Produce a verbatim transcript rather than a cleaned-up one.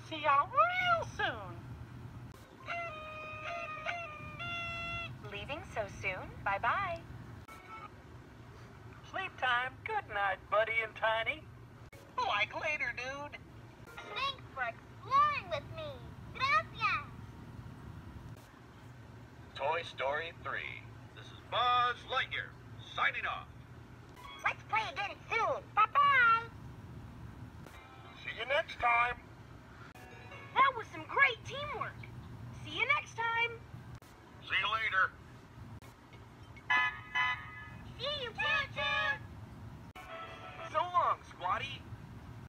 See y'all real soon. Leaving so soon? Bye-bye. Sleep time. Good night, Buddy and Tiny. Like later, dude. Thanks for exploring with me. Gracias. Toy Story three. This is Buzz Lightyear, signing off. Let's play again soon. Bye-bye. See you next time. That was some great teamwork. See you next time. See you later.